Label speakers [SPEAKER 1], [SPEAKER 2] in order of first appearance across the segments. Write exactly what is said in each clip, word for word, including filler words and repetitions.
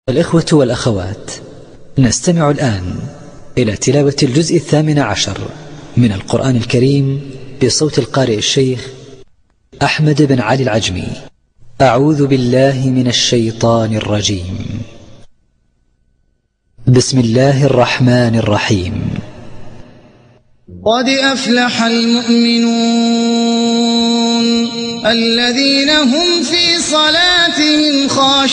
[SPEAKER 1] الإخوة والأخوات، نستمع الآن إلى تلاوة الجزء الثامن عشر من القرآن الكريم بصوت القارئ الشيخ أحمد بن علي العجمي. أعوذ بالله من الشيطان الرجيم. بسم الله الرحمن الرحيم.
[SPEAKER 2] قد أفلح المؤمنون الذين هم في صلاتهم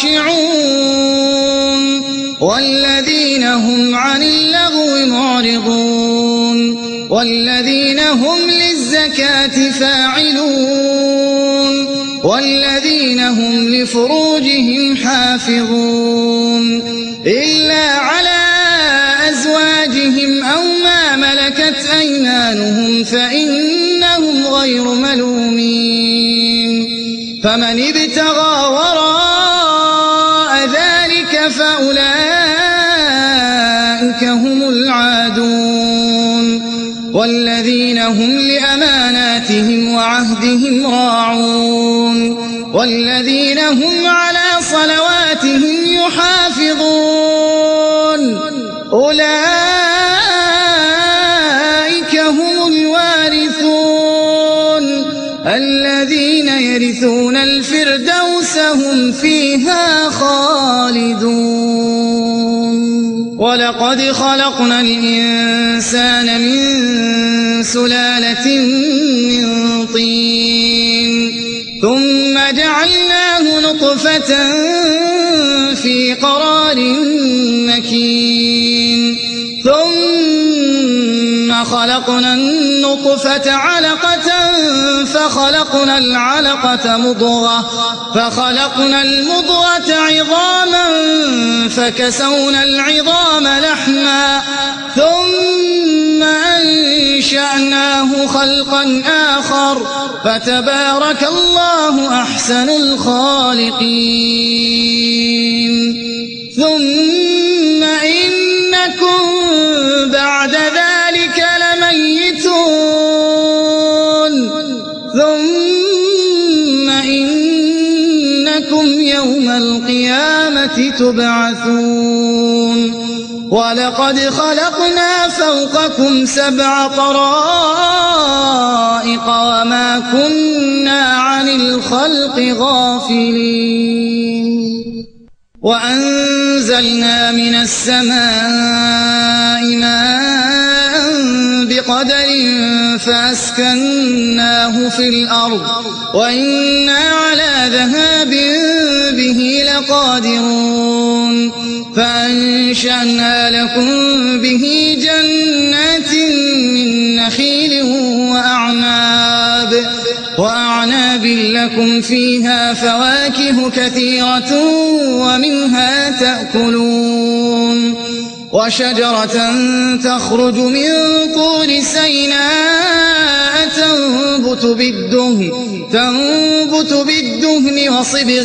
[SPEAKER 2] خاشعون والذين هم عن اللغو معرضون والذين هم للزكاة فاعلون والذين هم لفروجهم حافظون إلا على أزواجهم أو ما ملكت أيمانهم فإنهم غير ملومين. فمن ابتغى وراء ذلك فأولئك هم العادون والذين هم لأماناتهم وعهدهم راعون والذين هم على صلواتهم يحافظون. أولئك هم الوارثون الذين يرثون الفردوس هم فيها خالدون. ولقد خلقنا الإنسان من سلالة من طين ثم جعلناه نطفة في قرار مكين ثم خلقنا النطفة علقة فخلقنا العلقة مضغة فخلقنا المضغة عظاما فكسونا العظام لحما ثم أنشأناه خلقا آخر فتبارك الله أحسن الخالقين. ثم إنكم بعد ذلك لميتون ثم إنكم يوم القيامة تبعثون. ولقد خلقنا فوقكم سبع طرائق وما كنا عن الخلق غافلين. وأنزلنا من السماء ماء بقدر فأسكناه في الأرض وإنا على ذهاب به لقادرون. فأنشأنا لكم به جنات من نخيل وأعناب وأعناب لكم فيها فواكه كثيرة ومنها تأكلون. وشجرة تخرج من طور سيناء تنبت بالدهن تنبت بالدهن وصبغ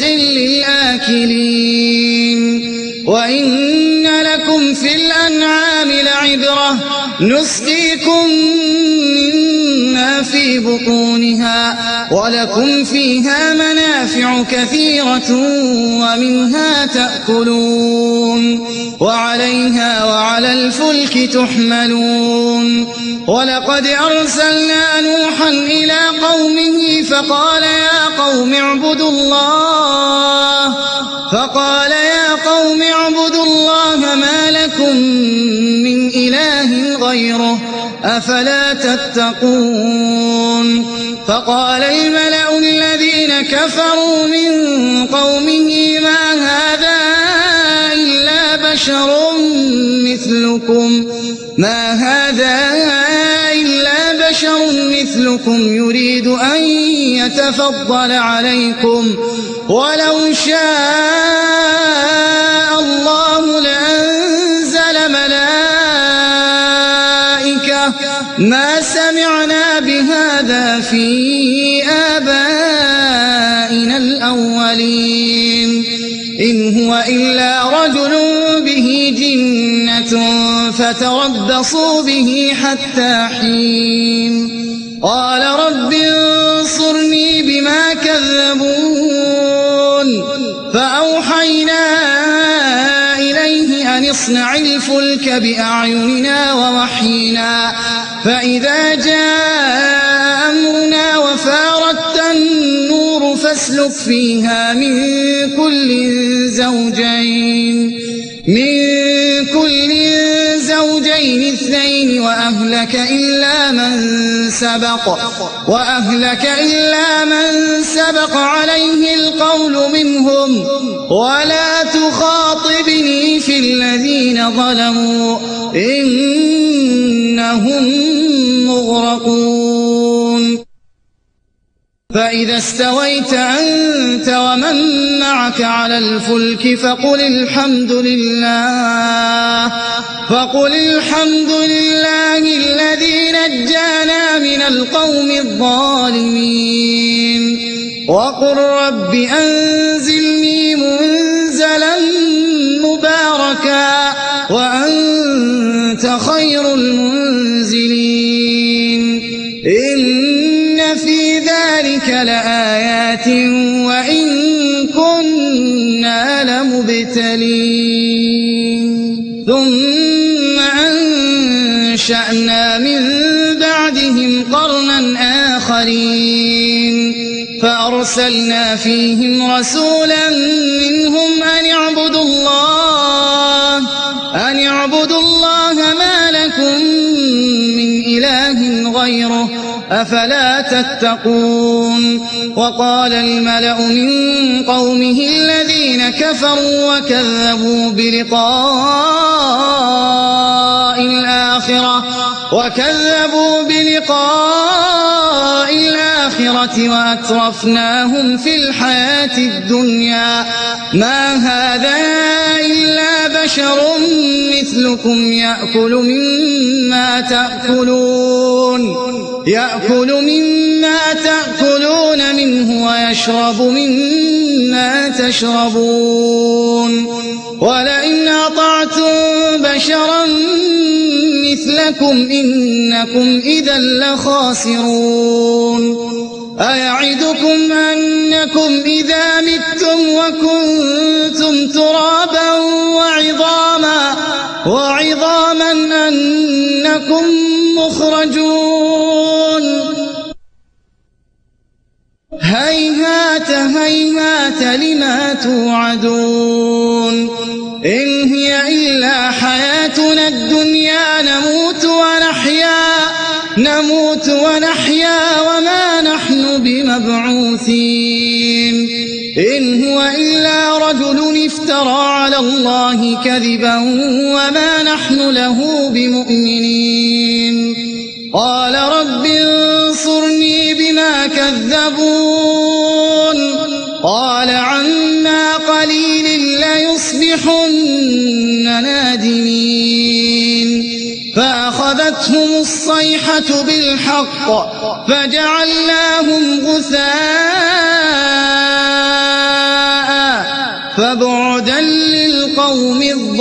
[SPEAKER 2] للآكلين. وإن لكم في الأنعام لعبرة نسقيكم مما في بطونها ولكم فيها منافع كثيرة ومنها تأكلون وعليها وعلى الفلك تحملون. ولقد أرسلنا نوحا إلى قومه فقال يا قوم اعبدوا الله فقال يا قوم اعبدوا الله ما لكم من إله غيره أفلا تتقون. فقال الملأ الذين كفروا من قومه ما هذا إلا بشر مثلكم ما هذا إلا بشر مثلكم يريد أن يتفضل عليكم ولو شاء الله لأنزل ملائكة ما سمعنا بهذا في آبائنا الأولين إن هو إلا رجل به جنة فتربصوا به حتى حين. قال رب انصرني بما كذبون فأوحينا أن اصنع الفلك بأعيننا ووحينا فإذا جاء أمرنا وفاردت النور فاسلك فيها من كل زوجين من كل زوجين اثنين وأهلك إلا من سبق وأهلك إلا من سبق عليه القول منهم ولا تخاطبني في الذين ظلموا إنهم مغرقون فإذا استويت أنت ومن معك على الفلك فقل الحمد لله فقل الحمد لله الذي نجانا من القوم الظالمين وقل رب أنزلني منزلا مباركا وأنت خير المنزلين إن في ذلك لآيات وإن كنا لمبتلين ثم أنشأنا من بعدهم قرنا آخرين فأرسلنا فيهم رسولا منهم أن اعبدوا الله أن اعبدوا الله ما لكم من إله غيره أفلا تتقون وقال الملأ من قومه الذين كفروا وكذبوا بلقاء الآخرة وكذبوا بلقاء الآخرة وأترفناهم في الحياة الدنيا ما هذا إلا بشر مثلكم يأكل مما تأكلون يأكل مما تأكلون منه ويشرب مما تشربون ولئن أطعتم بشرا مثلكم إنكم إذا لخاسرون أيعدكم أنكم إذا متم وكنتم ترابا وعظاما وعظاما أنكم مخرجون هيهات هيهات لما توعدون إن هي إلا حياتنا الدنيا نموت ونحيا نموت ونحيا وما نحن بمبعوثين إن هو إلا رجل افترى على الله كذبا وما نحن له بمؤمنين قال رب انصرني بما كذبون قال عما قليل ليصبحن نادمين فأخذتهم الصيحة بالحق فجعلناهم غثاء فبعدا للقوم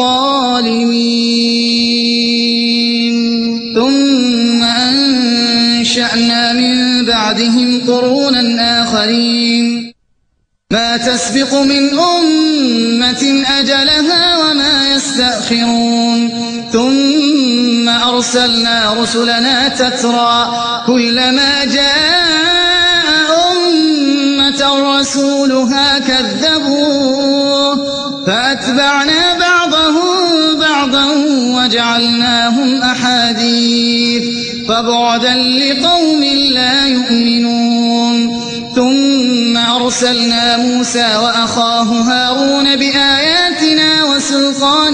[SPEAKER 2] الظالمين ثم أنشأنا من بعدهم قرونا آخرين ما تسبق من أمة أجلها وما يستأخرون ثم أرسلنا رسلنا تترى كلما جاء أمة رسولها كذبوه فأتبعنا بعضهم بعضا وجعلناهم أحاديث فبعدا لقوم لا يؤمنون ثم أرسلنا موسى وأخاه هارون بآياتنا وسلطان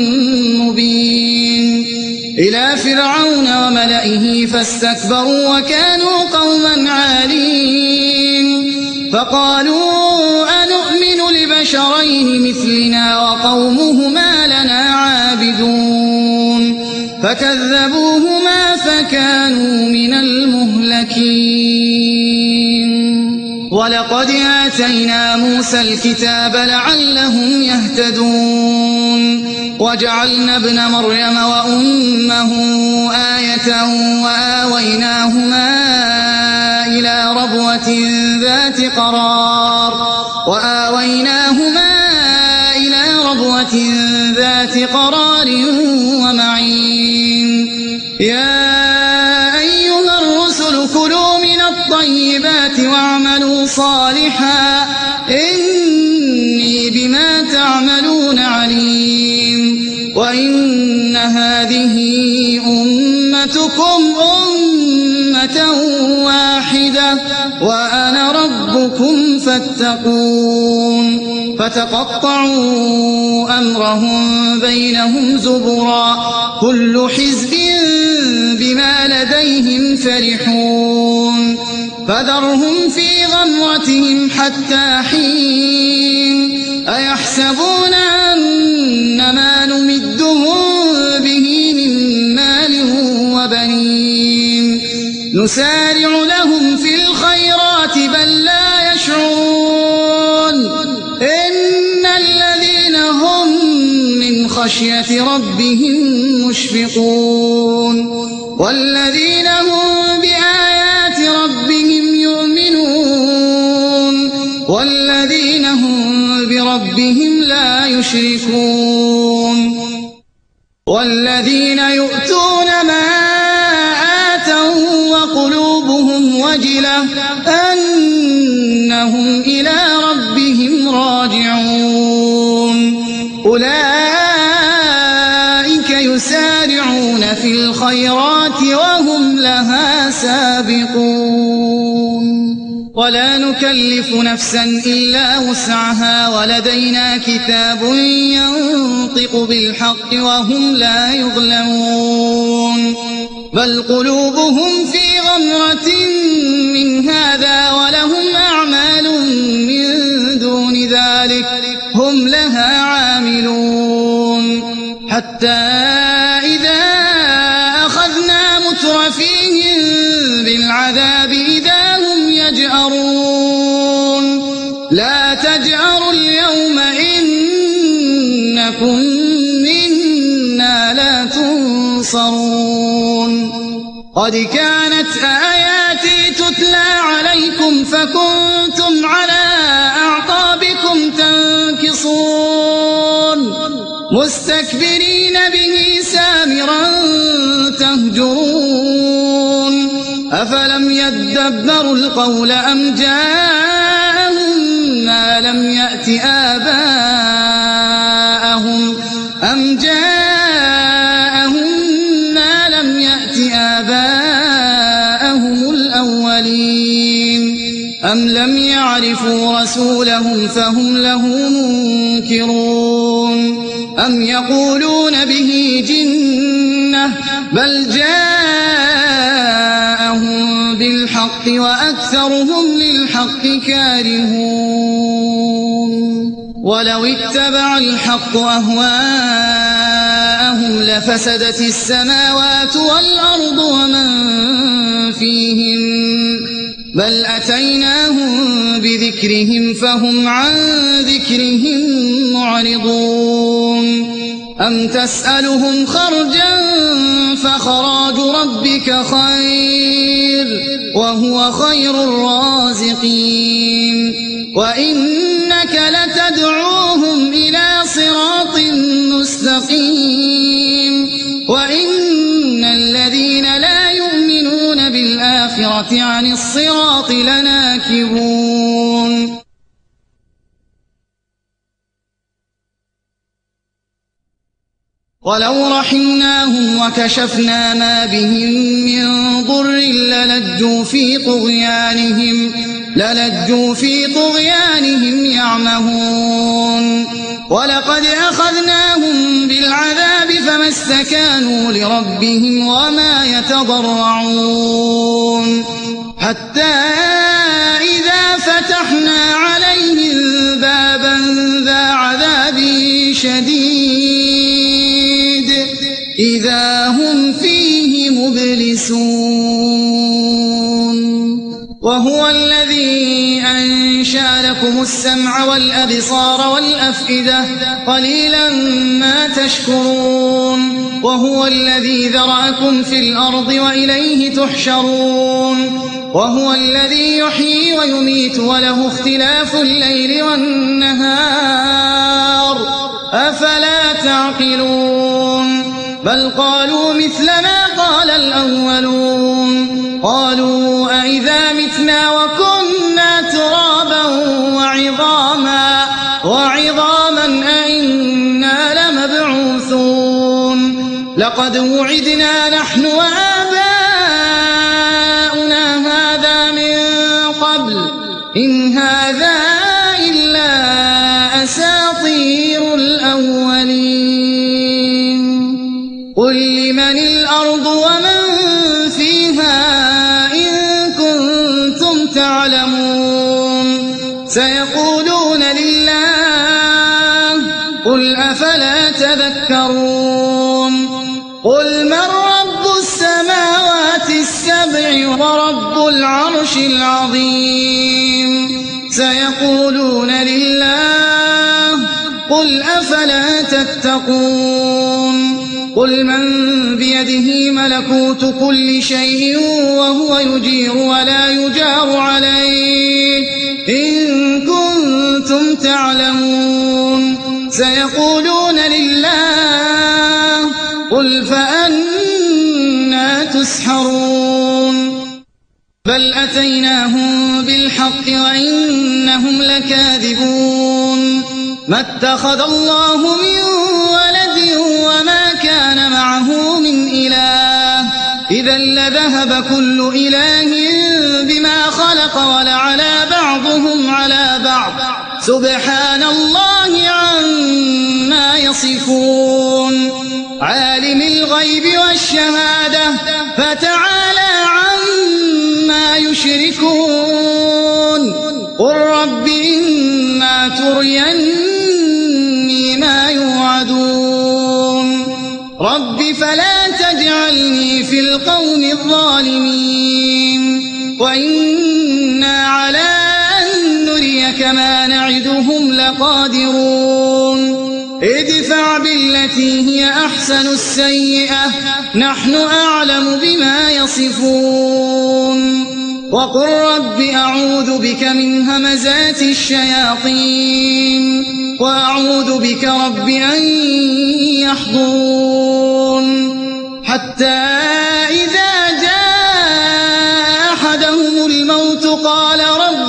[SPEAKER 2] مبين إلى فرعون وملئه فاستكبروا وكانوا قوما عالين فقالوا أنؤمن لبشرين مثلنا وقومهما لنا عابدون فكذبوهما فكانوا من المهلكين ولقد آتينا موسى الكتاب لعلهم يهتدون وجعلنا ابن مريم وأمه آية وآويناهما إلى ربوة ذات قرار وآويناهما إلى ربوة خضروة ذات قرار ومعين يا أيها الرسل كلوا من الطيبات واعملوا صالحا إني بما تعملون عليم وإن هذه أمتكم أمة واحدة وأنا ربكم فاتقون فتقطعوا أمرهم بينهم زبرا كل حزب بما لديهم فرحون فذرهم في غمرتهم حتى حين أيحسبون أن ما نمدهم به من مال وبنين نسارع لهم في الخيرات بل لا يشعرون إن الذين هم من خشية ربهم مشفقون والذين هم بآيات ربهم يؤمنون والذين هم بربهم لا يشركون والذين يؤتون ما آتوا وقلوبهم وجلة أنهم إلى ربهم راجعون أولئك يسارعون في الخيرات وهم لها سابقون ولا نكلف نفسا إلا وسعها ولدينا كتاب ينطق بالحق وهم لا يظلمون بل قلوبهم في غمرة من هذا ولهم أعمال من دون ذلك هم لها عاملون حتى إذا أخذنا مترفيهم بالعذاب إذا هم يجأرون لا تجأروا اليوم إنكم منا لا تنصرون قد كانت آياتي تتلى عليكم فكنتم على أعقابكم تنكصون مستكبرين به سامرا تهجرون أفلم يدبروا القول أم جاءهم ما لم يأت آباءهم أم جاءهم ما لم يأت آباءهم الأولين أم لم يعرفوا رسولهم فهم له منكرون أم يقولون به جنة بل جاءهم بالحق وأكثرهم للحق كارهون ولو اتبع الحق أهواءهم لفسدت السماوات والأرض ومن فيهن بل أتيناهم بذكرهم فهم عن ذكرهم معرضون أم تسألهم خرجا فخراج ربك خير وهو خير الرازقين وإنك لتدعوهم إلى صراط مستقيم وإن الذين لا يؤمنون بالآخرة عن الصراط لناكبون ولو رحمناهم وكشفنا ما بهم من ضر للجوا في طغيانهم للجوا في طغيانهم يعمهون ولقد أخذناهم بالعذاب فما استكانوا لربهم وما يتضرعون حتى إذا فتحنا عليهم بابا ذا عذاب شديد إذا هم فيه مبلسون وهو الذي أنشأ لكم السمع والأبصار والأفئدة قليلا ما تشكرون وهو الذي ذرأكم في الأرض وإليه تحشرون وهو الذي يحيي ويميت وله اختلاف الليل والنهار أفلا تعقلون بل قالوا مثل ما قال الأولون قالوا أئذا متنا وكنا ترابا وعظاما وعظاما أئنا لمبعوثون لقد وعدنا نحن وآباؤنا هذا من قبل إن هذا إلا أساطير الأولين قل لمن الأرض ومن فيها إن كنتم تعلمون سيقولون لله قل أفلا تذكرون قل من رب السماوات السبع ورب العرش العظيم سيقولون لله قل أفلا تتقون قل من بيده ملكوت كل شيء وهو يجير ولا يجار عليه إن كنتم تعلمون سيقولون لله قل فأنا تسحرون بل أتيناهم بالحق وإنهم لكاذبون ما اتخذ الله من ولد وما كان معه من إله إذا لذهب كل إله بما خلق ولعلى بعضهم على بعض سبحان الله عما يصفون عالم الغيب والشهادة فتعالى عما يشركون قل رب إما تريني ما يوعدون رب فلا تجعلني في القوم الظالمين وإنا على أن نريك ما نعدهم لقادرون ادفع بالتي هي أحسن السيئة نحن أعلم بما يصفون وقل رب أعوذ بك من همزات الشياطين وأعوذ بك رب أن يحضرون حتى إذا جاء أحدهم الموت قال رب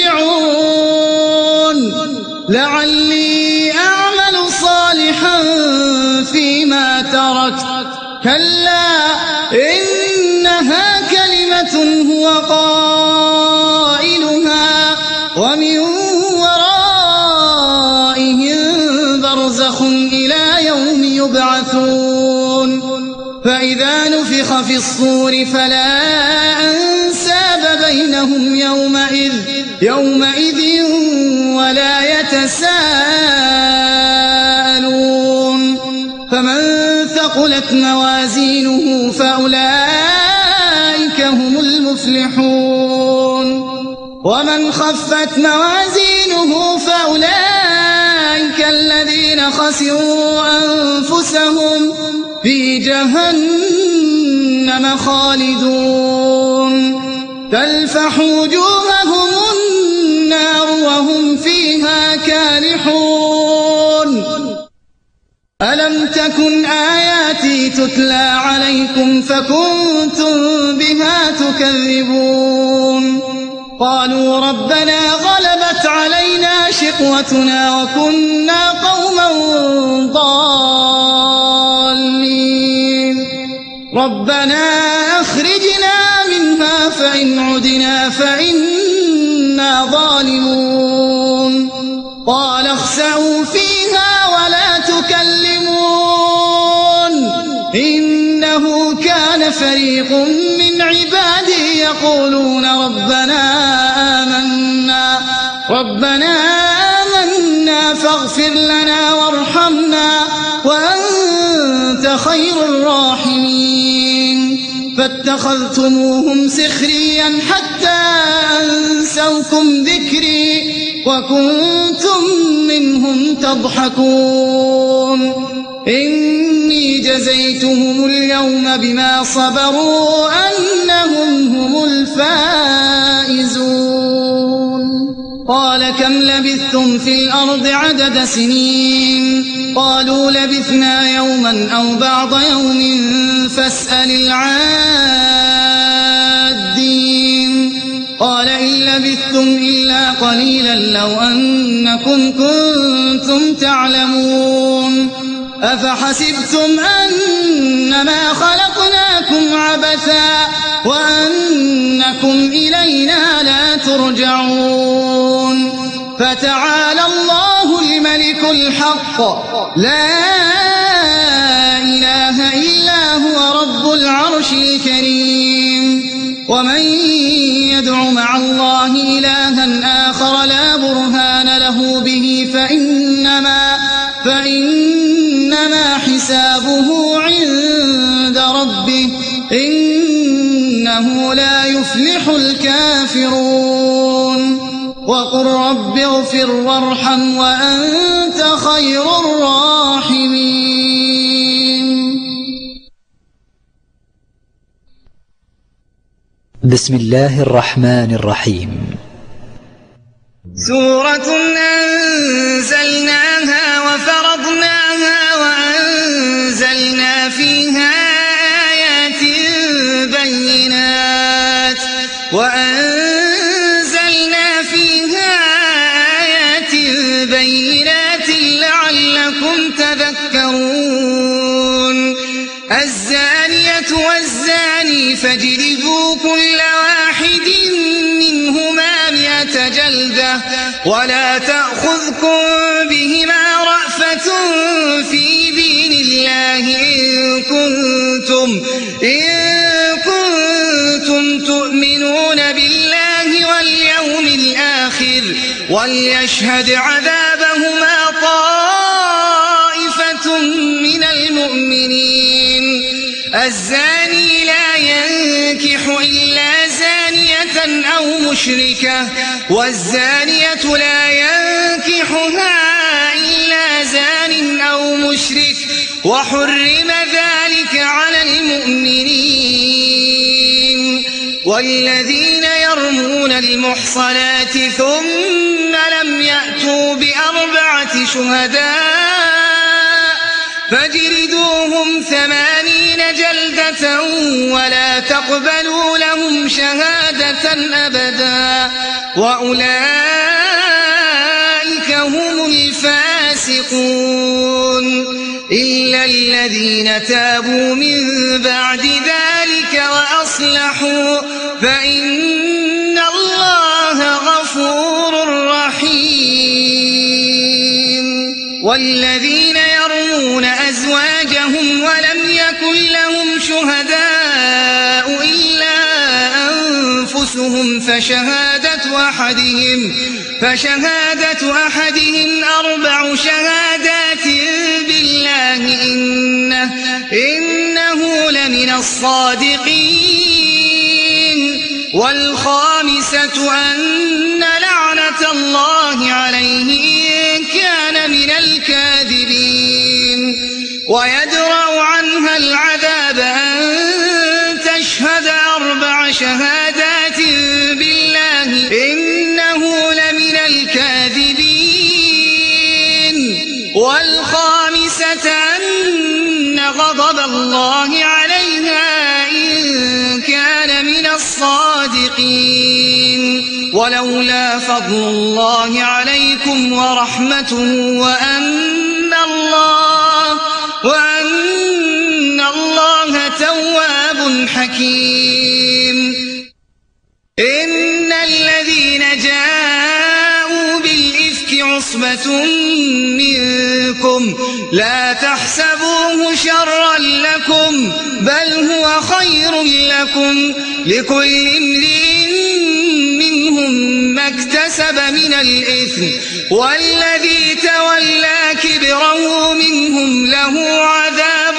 [SPEAKER 2] ارجعون لعلي أعمل صالحا فيما تركت كلا إنها كلمة هو قائلها ومن ورائهم برزخ إلى يوم يبعثون فإذا نفخ في الصور فلا أنساب بينهم يومئذ يومئذ ولا يتساءلون فمن ثقلت موازينه فأولئك هم المفلحون ومن خفت موازينه فأولئك الذين خسروا أنفسهم في جهنم خالدون تلفح وجوههم النار وهم فيها كالحون ألم تكن آياتي تتلى عليكم فكنتم بها تكذبون قالوا ربنا غلبت علينا شقوتنا وكنا قوما ضالين ربنا أخرجنا منها فإن عدنا فإنا ظالمون قال اخسئوا فيها ولا تكلمون إنه كان فريق من عبادي يقولون ربنا آمنا ربنا آمنا فاغفر لنا وارحمنا وأنت خير الراحمين فاتخذتموهم سخريا حتى أنسوكم ذكري وكنتم منهم تضحكون إني جزيتهم اليوم بما صبروا أنهم هم الفائزون قال كم لبثتم في الأرض عدد سنين قالوا لبثنا يوما أو بعض يوم فاسأل العادين قال إن لبثتم إلا قليلا لو أنكم كنتم تعلمون أفحسبتم أنما خلقناكم عبثا وأنكم إلينا لا ترجعون فتعالى الله الملك الحق لا إله إلا هو رب العرش الكريم ومن يدع مع الله إلها آخر لا برهان له به فإنما, فإنما حسابه عند ربه إنه لا يفلح الكافرون وقل رب اغفر وارحم وأنت خير الراحمين.
[SPEAKER 1] بسم الله الرحمن الرحيم.
[SPEAKER 2] سورة أنزلناها وفرضناها وأنزلنا فيها آيات بينات وأنزلنا فيها آيات بينات لعلكم تذكرون. الزانية والزاني فاجلدوا كل واحد منهما مئة جلدة ولا تأخذكم بهما رأفة في دين الله إن كنتم, إن كنتم تؤمنون بالله واليوم الآخر وليشهد عذابهما طائفة من المؤمنين. الزاني لا ينكح إلا زانية أو مشركة والزانية لا ينكحها إلا زان أو مشرك وحرم ذلك على المؤمنين. والذين يرمون المحصنات ثم لم يأتوا بأربعة شهداء فاجلدوهم ثمانين جلدة ولا تقبلوا لهم شهادة أبدا وأولئك هم الفاسقون إلا الذين تابوا من بعد ذلك وأصلحوا فإن الله غفور رحيم. والذين يرمون أزواجهم ولم يكن لهم شهداء إلا أنفسهم فشهادة أحدهم, فشهادة أحدهم أربع شهادات بالله إنه, إنه لمن الصادقين. والخامسة أن لعنة الله عليه إن كان من الكاذبين. ويدرأ عنها العذاب أن تشهد أربع شهادات بالله إنه لمن الكاذبين. والخامسة أن غضب الله عليها إن كان من الصادقين. ولولا فضل الله عليكم ورحمته وأن الله, وأن الله تواب حكيم. إن الذين جاءوا بالإفك عصبة منكم لا تحسبوه شرا لكم بل هو خير لكم لكل امرئ منهم ما اكتسب من الإثم والذي تولى كبره منهم له عذاب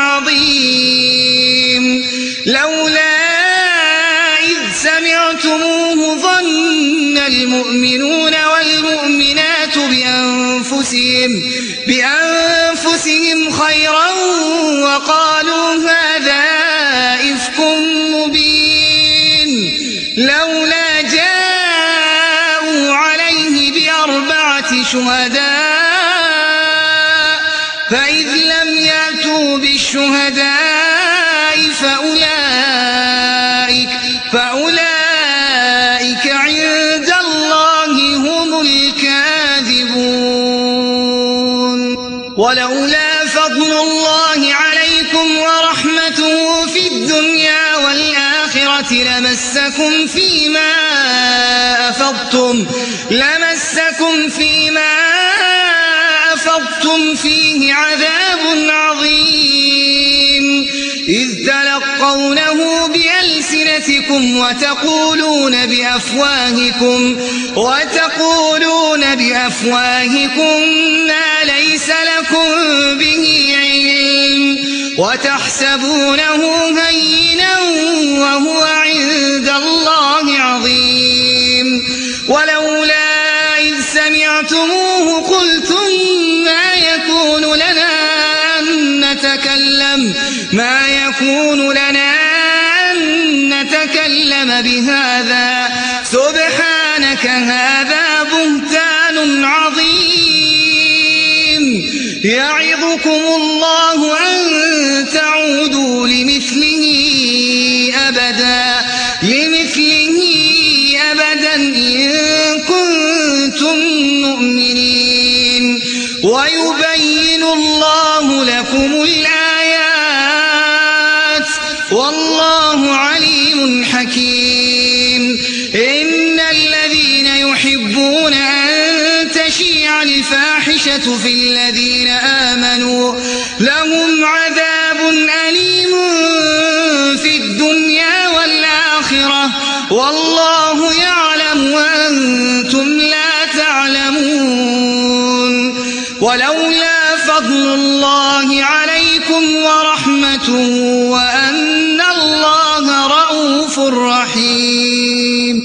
[SPEAKER 2] عظيم. لولا إذ سمعتموه ظن المؤمنون والمؤمنات بأنفسهم, بأنفسهم خيرا وقالوا هذا إفك مبين. لولا جاءوا عليه الشهداء فأولئك, فأولئك عند الله هم الكاذبون. ولولا فضل الله عليكم ورحمته في الدنيا والآخرة لمسكم فيما أفضتم, لمسكم فيما أفضتم فيه عذاب عظيم إذ تلقونه بألسنتكم وتقولون بأفواهكم, وتقولون بأفواهكم ما ليس لكم به علم وتحسبونه هينا وهو عند الله عظيم. ولولا إذ سمعتموه قلتم ما يكون لنا أن نتكلم, ما يكون لنا أن نتكلم بهذا سبحانك هذا بهتان عظيم. يعظكم الله أن تعودوا لمثله أبدا, لمثله أبدا إن كنتم مؤمنين. ويبين الله لكم الآيات والله عليم حكيم. إن الذين يحبون أن تشيع الفاحشة في الذين آمنوا لهم عذاب أليم في الدنيا والآخرة والله يعلم وأنتم لا تعلمون. ولولا فضل الله عليكم ورحمته وأن الله رؤوف رحيم.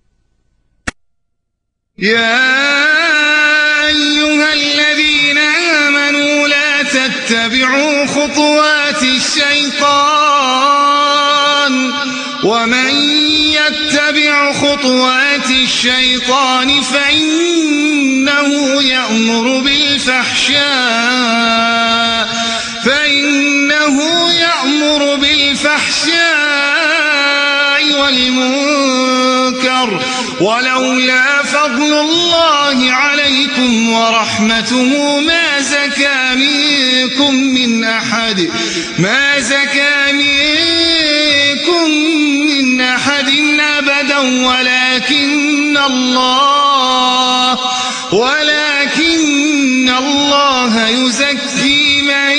[SPEAKER 2] يا أيها الذين آمنوا لا تتبعوا خطوات الشيطان ومن يتبع خطوات الشيطان فإنه يأمر بالفحشاء فإنه يأمر بالفحشاء والمنكر. ولولا فضل الله عليكم ورحمته ما زكى منكم من أحد ما زكى منكم من أحد أبدا ولكن الله ولكن الله يزكي من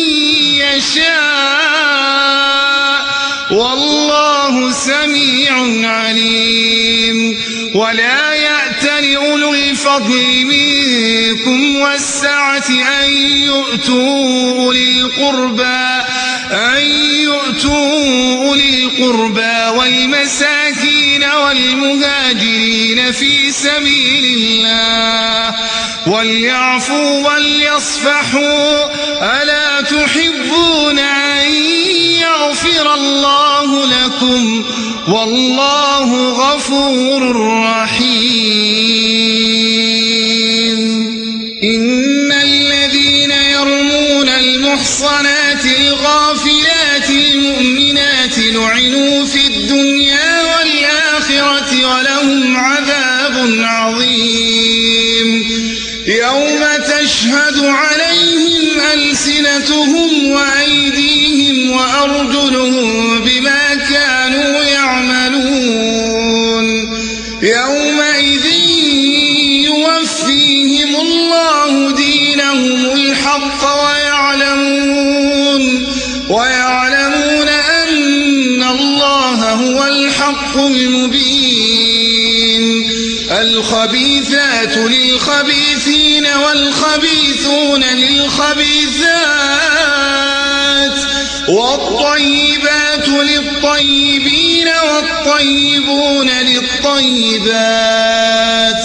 [SPEAKER 2] يشاء والله سميع عليم. ولا يأتل أولو الفضل منكم والسعة أن يؤتوا أولي القربى أن يؤتوا أولي القربى والمساكين والمهاجرين في سبيل الله وليعفوا وليصفحوا ألا تحبون أن يغفر الله لكم والله غفور رحيم. إن الذين يرمون المحصنات الغافلات المؤمنات لعنوا في الدنيا والآخرة ولهم عذاب عظيم يوم تشهد عليهم ألسنتهم وأيديهم وأرجلهم بما كانوا يعملون. يومئذ يوفيهم الله دينهم الحق ويعلمون ويعلمون أن الله هو الحق المبين. الخبيثات للخبيثين والخبيثون للخبيثات والطيبات للطيبين والطيبون للطيبات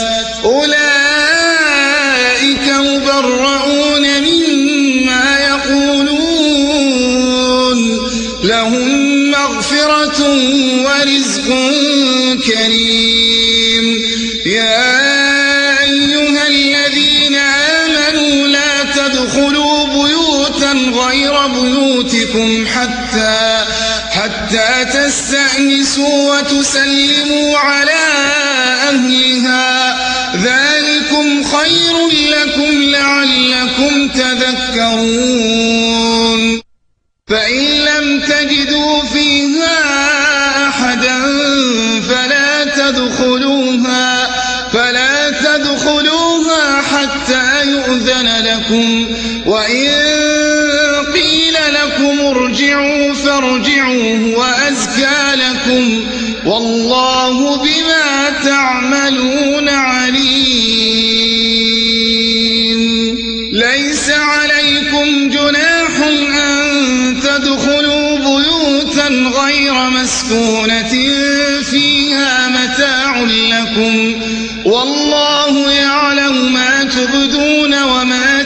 [SPEAKER 2] أولئك مبرؤون مما يقولون لهم مغفرة ورزق كريم. يا أيها الذين آمنوا لا تدخلوا بيوتا غير غير بيوتكم حتى حتى تستأنسوا وتسلموا على أهلها ذلكم خير لكم لعلكم تذكرون فإن لم تجدوا فيها أحدا فلا تدخلوها فلا تدخلوها حتى يؤذن لكم وإن قيل لكم ارجعوا فارجعوا وأزكى لكم والله بما تعملون عليم ليس عليكم جناح أن تدخلوا بيوتا غير مسكونة فيها متاع لكم والله يعلم ما تبدون وما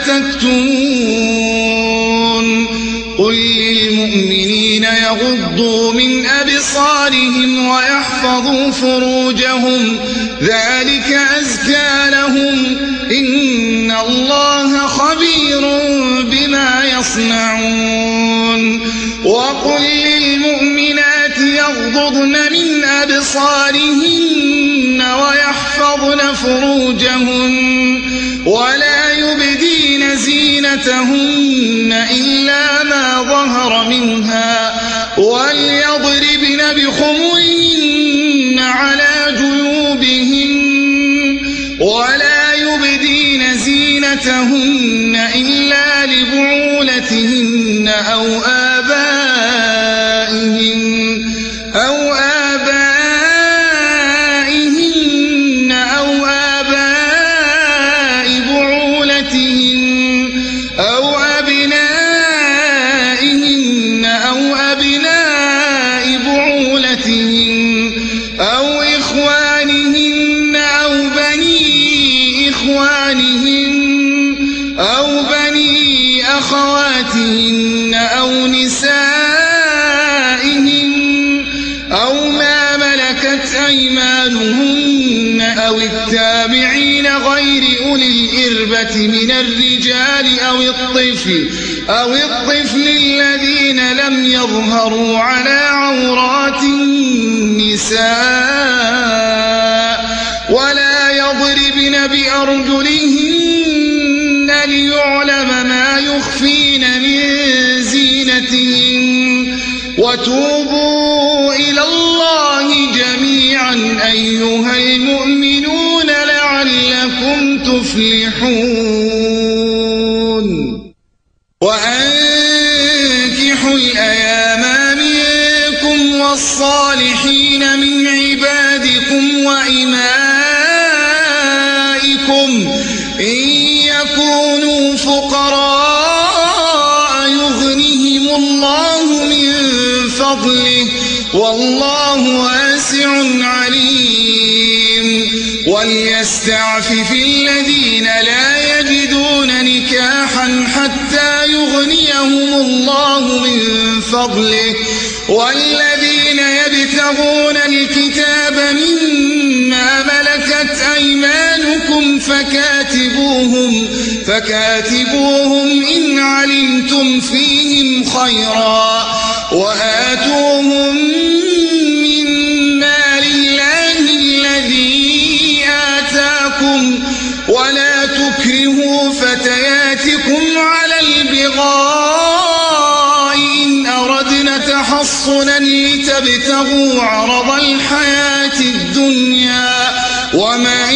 [SPEAKER 2] تكتمون قل للمؤمنين يغضوا من أبصارهم ويحفظوا فروجهم ذلك أزكى لهم إن الله خبير بما يصنعون وقل للمؤمنات يغضضن من أبصارهن ويحفظن فروجهن ولا يبدين زينتهن إلا ما ظهر منها وليضربن بخمرهن على جيوبهن ولا يبدين زينتهن إلا لبعولتهن أو آبائهن أو آبائهن أو آباء بعولتهن أو أبنائهن أو أبناء بعولتهن أو إخوانهن أو بني إخوانهن أو بني أخواتهن أو نسائهن أو ما ملكت أيمانهن أو التابعين غير أولي الإربة من الرجال أو الطفل أو الطفل الذين لم يظهروا على عورات النساء ولا يضربن بأرجلهن ليعلم ما يخفين من زينتهن وتوبوا إلى الله جميعا أيها المؤمنون لعلكم تفلحون وأنكحوا الأيام منكم والصالحين من عبادكم وإمائكم إن يكونوا فقراء يغنهم الله من فضله والله واسع عليم وليستعفف الذين لا يجدون نكاحا حتى يغنيهم الله من فضله والذين يبتغون الكتاب مما ملكت أيمانكم فكاتبوهم فكاتبوهم إن علمتم فيهم خيرا وآتوهم من مال الله الذي آتاكم ولا تكرهوا فتياتكم على البغاء إن أردنا تحصنا لتبتغوا عرض الحياة الدنيا ومن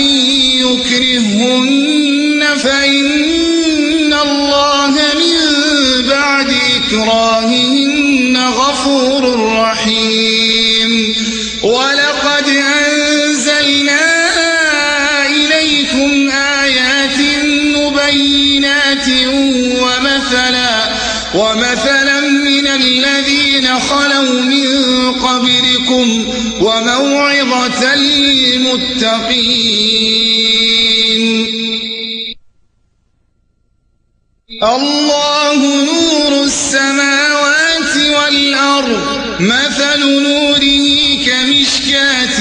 [SPEAKER 2] يكرهن فإن الله من بعد إكراههن غفور رحيم ولقد أنزلنا إليكم آيات مبينات ومثلا ومثلا من الذين خلوا من قبلكم وموعظة للمتقين الله نور السماوات والأرض مثل نوره كمشكاة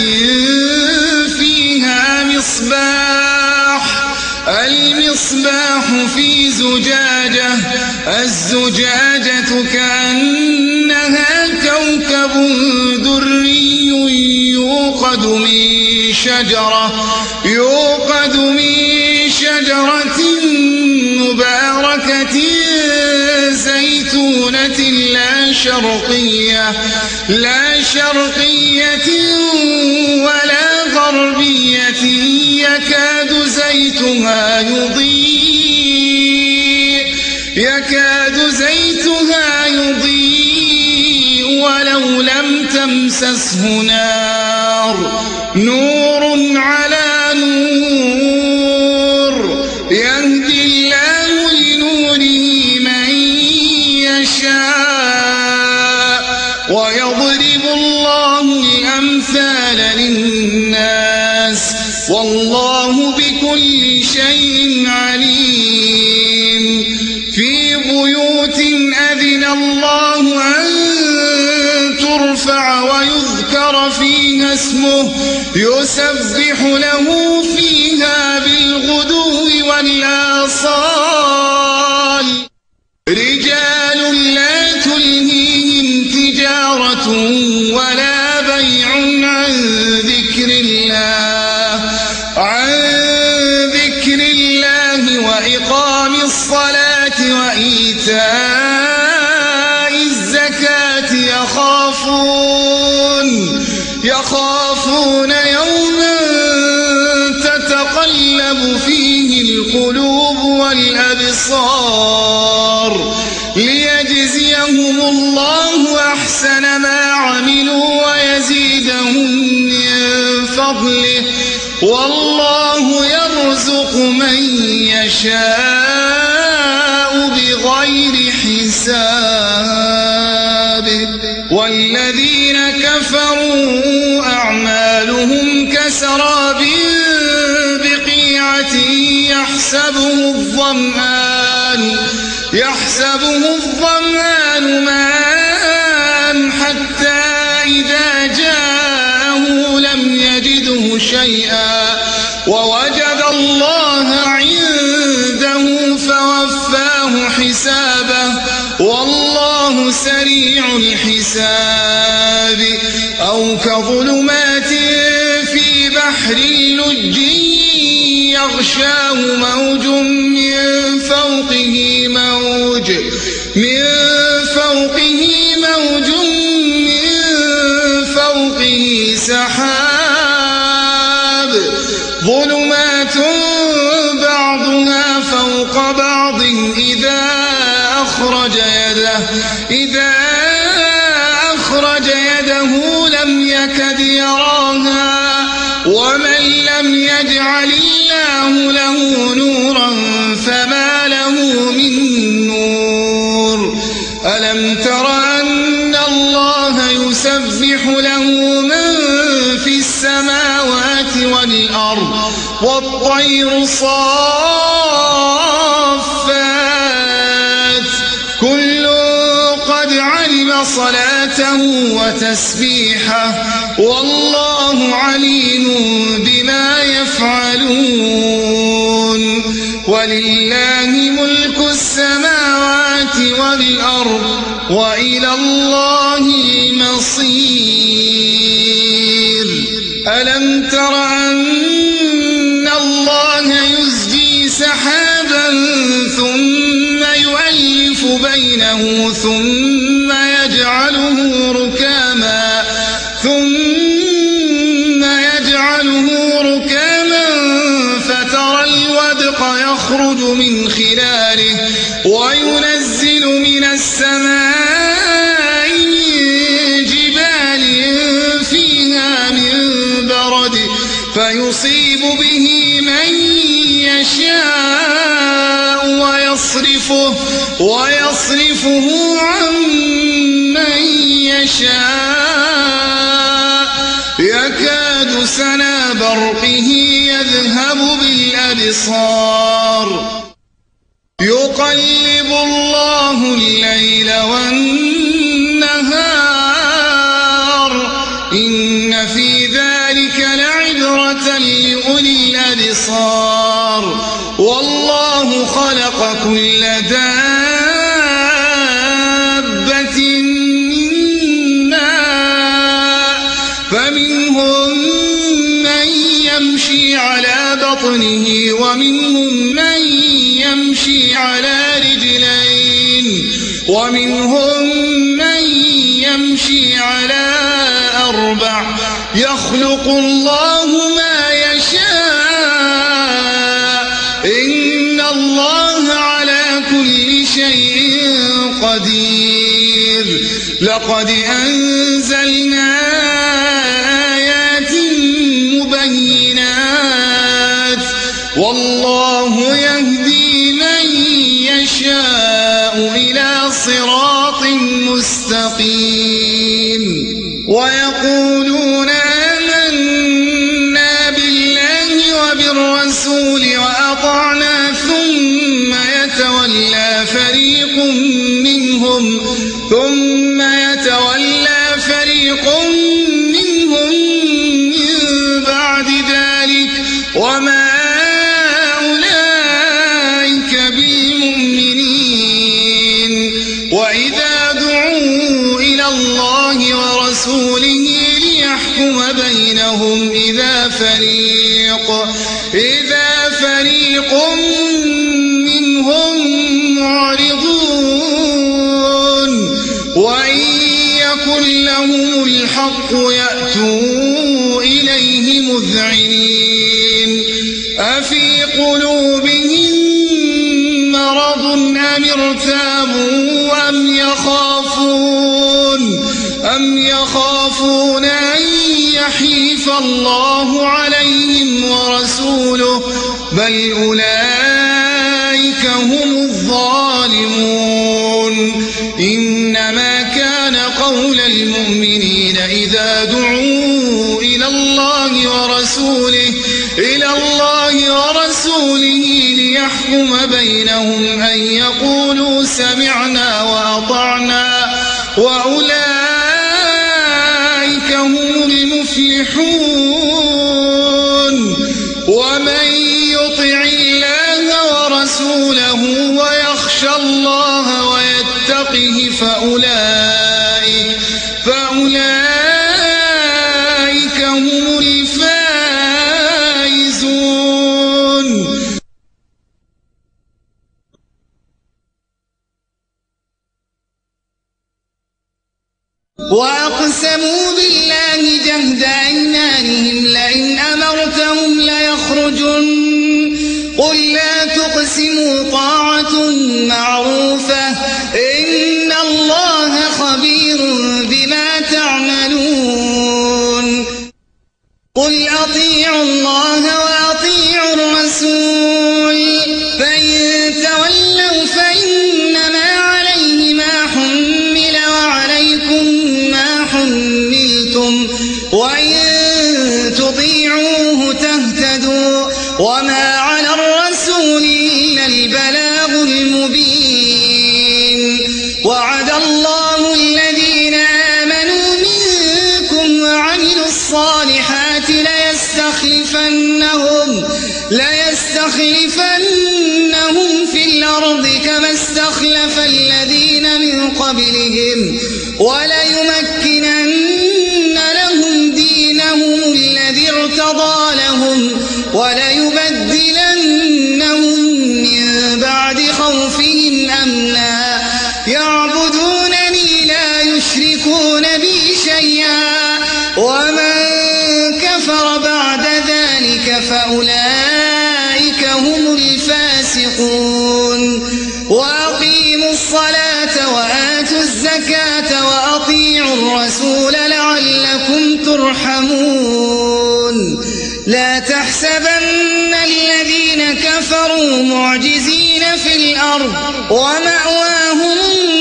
[SPEAKER 2] فيها مصباح المصباح في زجاجة الزجاجة كأنها كوكب دري يوقد من شجرة يوقد من شجرة مباركة زيتونة لا شرقية لا شرقية ولا غربية يكاد زيتها يضيء يكاد زيتها يضيء ولو لم تمسسه نار نور على نور يهدي الله لنوره من يشاء ويضرب الله الأمثال للناس والله بكل شيء عليم في بيوت أذن الله أن ترفع ويذكر فيها اسمه يسبح له فيها بالغدو والآصال رجال لا تلهيهم تجارة ولا بيع عن ذكر الله عن ذكر الله وإقام الصلاة وإيتاء الزكاة يخافون يخافون يوما تتقلب فيه القلوب والأبصار ليجزيهم الله أحسن ما عملوا ويزيدهم من فضله والله يرزق من يشاء بغير حساب والذين كفروا أعمالهم كسراب بقيعة يحسبه الظمآن يحسبه الظمآن ماء حتى إذا جاءه لم يجده شيئا ووجد الله عنده فوفاه حسابه والله سريع الحساب أو كظلمات في بحر لج يغشاه موج من فوقه موج من فوقه موج من فوقه سحاب ظلمات بعضها فوق بعض إذا أخرج يده إذا أخرج يده لم يكد يراها ومن لم يجعل الله له نورا فما له من نور ألم تر أن الله يسبح له من في السماوات والأرض والطير صافات كل قد علم صلاته وتسبيحه والله عليم بما يفعلون ولله ملك السماوات والأرض وإلى الله المصير ألم تر أن الله يزجي سحابا ثم يؤلف بينه ثم يجعله ركاما ثم يجعله ركاما فترى الودق يخرج من خلاله وينزل من السماء من جبال فيها من برد فيصيب به من يشاء ويصرفه ويصرفه عن من يشاء يكاد سنا برقه يذهب بالأبصار يقلب الله الليل والنهار إن في ذلك لعبرة لأولي الأبصار والله خلق كل دابة بطنه ومنهم من يمشي على رجلين ومنهم من يمشي على أربع يخلق الله ما يشاء إن الله على كل شيء قدير لقد أنزلنا آيات مبينات والله يهدي من يشاء إلى صراط مستقيم ويقولون آمنا بالله وبالرسول وأطعنا ثم يتولى فريق منهم ثم يتولى فريق منهم من بعد ذلك وما أولئك بالمؤمنين وإذا دعوا إلى الله ورسوله ليحكم بينهم إذا فريق إذا فريق منهم معرضون وإن يكن لهم الحق يأتوا إليه مذعنين أفي قلوبهم مرض أم ارتابوا أم يخافون أم يخافون أن يحيف الله عليهم ورسوله بل أولئك هم الظالمون إنما كان قول المؤمنين إذا دعوا إلى الله ورسوله إلى الله ورسوله ليحكم بينهم أن يقولوا سمعنا وأطعنا وأولئك هم المفلحون ومن يطع الله ورسوله ويخشى الله ويتقه فأولئك فأولئك هم الفائزون وأقسموا بالله جهد أيمانهم لئن أمرتهم ليخرجن قل لا تقسموا طاعة معروفة إن الله خبير بما تعملون قل أطيعوا الله وأطيعوا الرسول فإن تولوا فإنما عليه ما حمل وعليكم ما حملتم وإن تطيعوه تهتدوا وما على الرسول إلا البلاغ المبين وعد الله الذين آمنوا منكم وعملوا الصالحات ليستخلفنهم ليستخلفنهم في الأرض كما استخلف الذين من قبلهم وليمكنن لهم دينهم الذي ارتضى لهم وليبدلنهم من بعد خوفهم أمنا يعبدونني لا يشركون بي شيئا ومن كفر بعد ذلك فأولئك هم الفاسقون وأقيموا الصلاة وآتوا الزكاة وأطيعوا الرسول لعلكم ترحمون لا تحسبن الذين كفروا معجزين في الأرض ومأواهم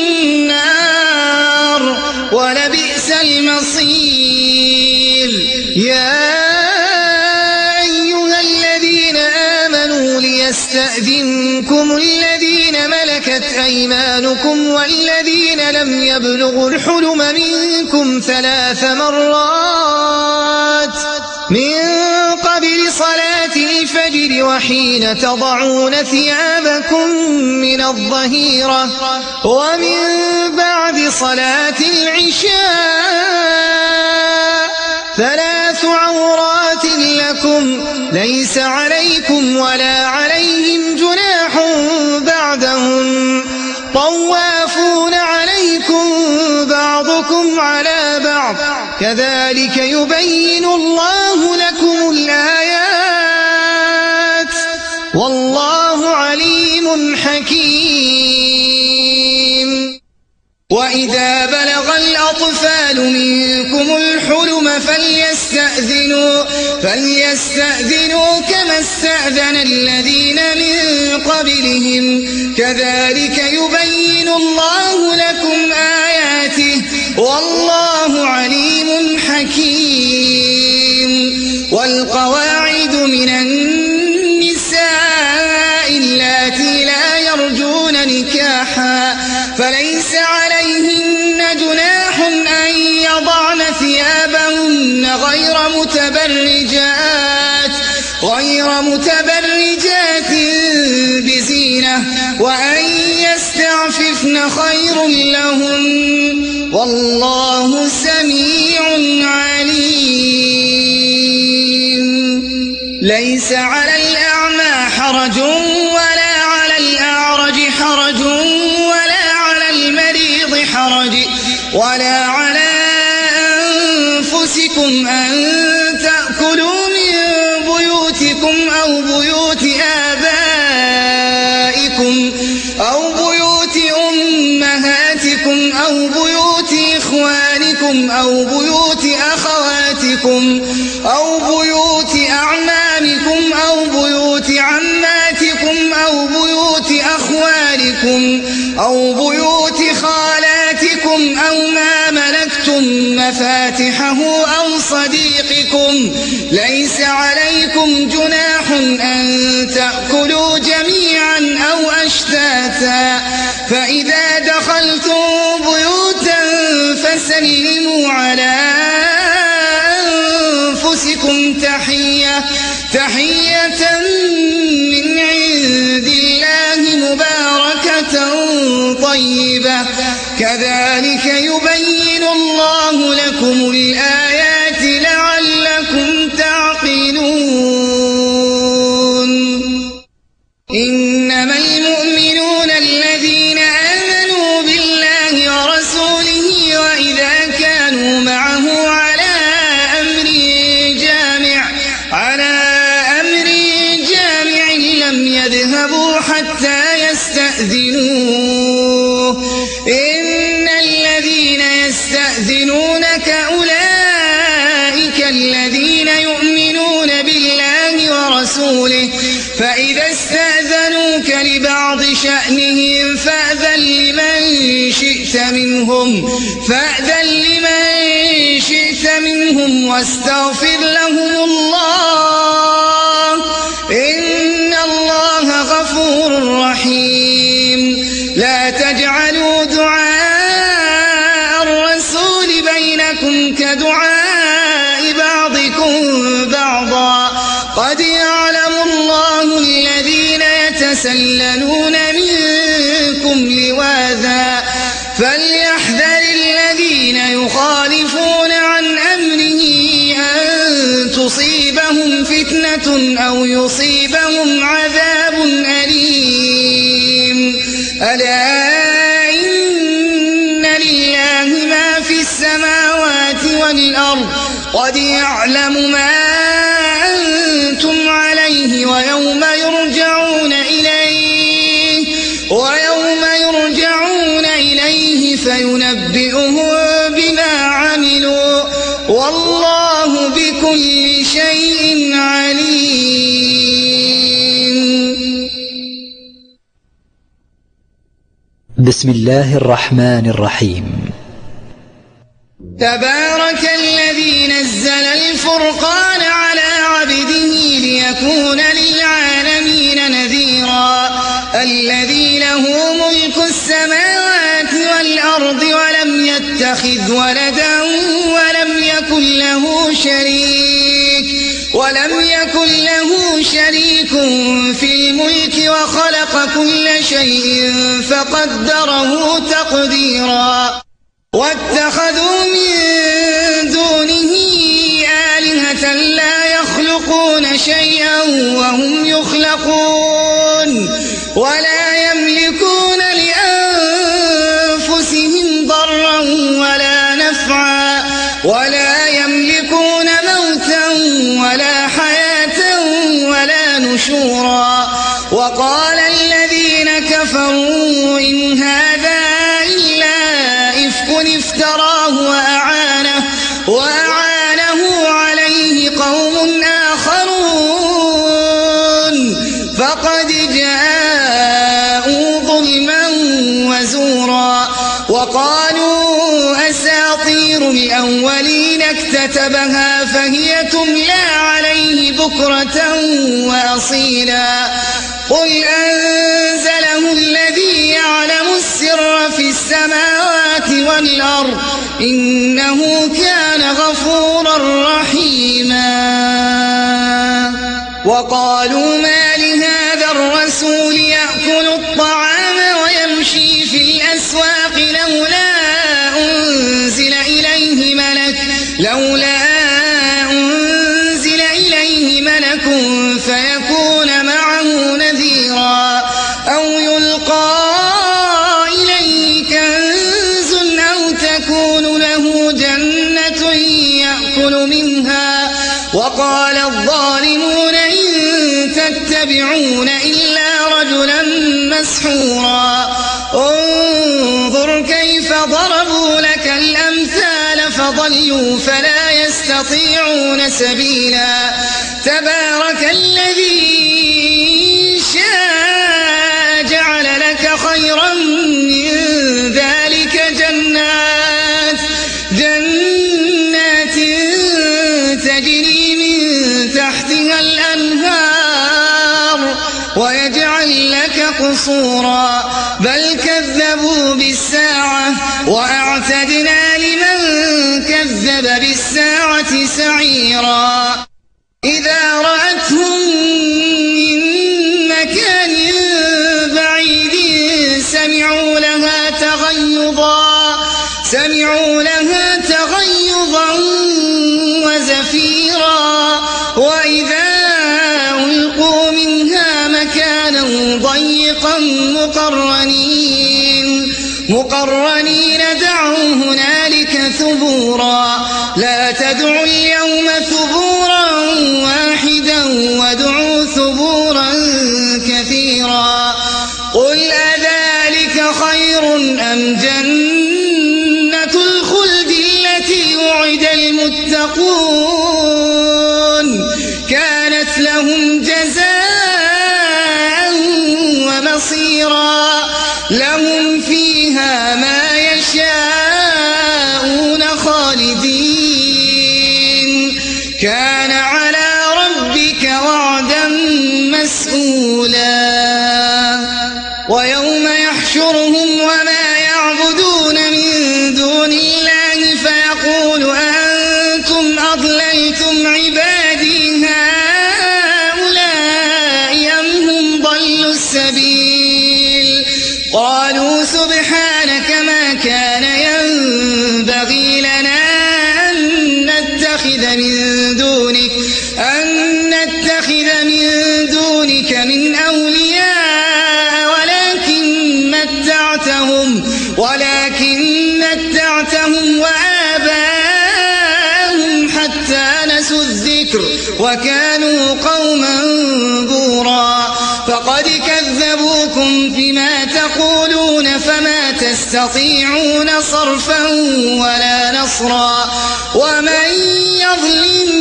[SPEAKER 2] النار ولبئس المصير يا أيها الذين آمنوا ليستأذنكم الذين ملكت أيمانكم والذين لم يبلغوا الحلم منكم ثلاث مرات من قبل صلاة الفجر وحين تضعون ثيابكم من الظهيرة ومن بعد صلاة العشاء ثلاث عورات لكم ليس عليكم كذلك يبين الله لكم الآيات والله عليم حكيم. وإذا بلغ الأطفال منكم الحلم فليستأذنوا, فليستأذنوا كما استأذن الذين من قبلهم كذلك يبين الله لكم آياته والله عليم حكيم. والقواعد من النساء اللاتي لا يرجون نكاحا فليس عليهن جناح أن يضعن ثيابهن غير متبرجات غير متبرجات بزينة وأن يستعففن خير لهم والله سميع عليم. ليس على الأعمى حرج ولا على الأعرج حرج ولا على المريض حرج ولا على أنفسكم أن تأكلوا من بيوتكم أو بيوت آبائكم أو بيوت أمهاتكم أو بيوت إخوانكم أو بيوت أخواتكم أو بيوت أعمامكم أو بيوت عماتكم أو بيوت أخوالكم أو بيوت خالاتكم أو ما ملكتم مفاتحه أو صديقكم. ليس عليكم جناح أن تأكلوا جميعا أو أشتاتا فإذا دخلتم بيوتا فسلموا على أنفسكم تحية تحية من عند الله مباركة طيبة كذلك يبين الله لكم الآيات لعلكم تعقلون. إنما المؤمنون الذين آمنوا بالله ورسوله وإذا كانوا معه على أمر جامع على أمر جامع لم يذهبوا حتى يستأذنوه. إن الذين يستأذنونك أولئك الذين يؤمنون بالله ورسوله فإذا استأذنوك لبعض شأنهم فأذن لمن شئت منهم فأذن لمن شئت منهم واستغفر لهم الله إن الله غفور رحيم. لا تجعلوا دعاء الرسول بينكم كدعاء بعضكم بعضا قد يعلم الله الذين يتسللون منكم لواذا فليحذر الذين يخالفون عن أمره أن تصيبهم فتنة أو يصيبهم عذاب أليم. ألا إن لله ما في السماوات والأرض قد يعلم ما أنتم عليه ويوم يرجعون إليه ويوم يرجعون إليه فينبئهم بما عملوا والله بكل شيء عليم.
[SPEAKER 1] بسم الله الرحمن الرحيم.
[SPEAKER 2] تبارك الذي نزل الفرقان على عبده ليكون للعالمين نذيرا. الذي له ملك السماوات والأرض ولم يتخذ ولدا ولم يكن له شريك ولم يكن له شريك في الملك وخلق كل شيء فقدره تقديرا. واتخذوا من دونه آلهة لا يخلقون شيئا وهم يخلقون ولا يملكون لأنفسهم ضرا ولا نفعا ولا وقال الذين كفروا إن هذا إلا إفك افتراه وأعانه, وأعانه عليه قوم آخرون فقد جاءوا ظلما وزورا. وقالوا أساطير الأولين اكتتبها فهي تملى عليه بكرة وأصيلا. قل أنزله الذي يعلم السر في السماوات والأرض إنه كان غفورا رحيما. وقالوا ما لهذا الرسول يأكل الطعام ويمشي في الأسواق لولا أنزل إليه ملك لولا أنزل إليه ملك فيكون معه نذيرا أو يلقى إليه كنز أو تكون له جنة يأكل منها. وقال الظالمون إن تتبعون إلا رجلا مسحورا. انظر كيف ضربوا لك الأمثال فضلوا فلا يستطيعون سبيلا. تبارك الذي شاء جعل لك خيرا من ذلك جنات جنات تجري من تحتها الأنهار ويجعل لك قصورا. بل كذبوا بالساعة وأعتدنا لمن كذب بالساعة سعيرا. إذا رأتهم من مكان بعيد سمعوا لها تغيظا سمعوا لها تغيظا وزفيرا. وإذا ألقوا منها مكانا ضيقا مقرنين مقرنين دعوا هنالك ثبورا. لا تدعوا اليوم ثبورا واحدا وادعوا ثبورا كثيرا. قل أذلك خير أم جنة الخلد التي وعد المتقون كانت لهم جزاء ومصيرا. لهم فيها ما يشاءون خالدين كان على ربك وعدا مسئولا. ويوم يحشرهم وما يعبدون من دون الله فيقول أنتم أضللتم عبادي هؤلاء أم هم ضلوا السبيل. قالوا سبحانك ما كان ينبغي لنا أن نتخذ من دونك أن نتخذ من دونك من أولياء ولكن متعتهم ولكن متعتهم وآباءهم حتى نسوا الذكر وكانوا قوما بورا. فقد كذبوكم فيما تقولون فما تستطيعون صرفا ولا نصرا. ومن يظلم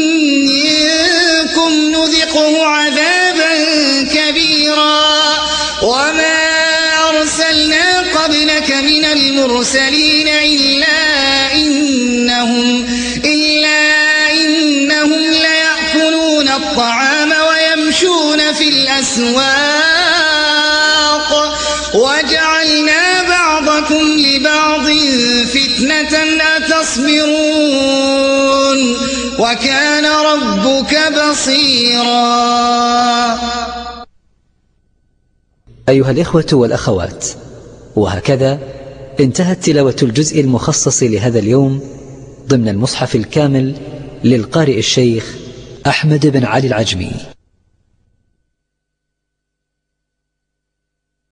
[SPEAKER 2] منكم نذقه عذابا كبيرا. وما أرسلنا قبلك من المرسلين إلا إنهم إلا إنهم ليأكلون الطعام ويمشون في الأسواق وجعلنا بعضكم لبعض فتنة أتصبرون وكان ربك بصيرا.
[SPEAKER 1] أيها الإخوة والأخوات، وهكذا انتهت تلاوة الجزء المخصص لهذا اليوم ضمن المصحف الكامل للقارئ الشيخ أحمد بن علي العجمي.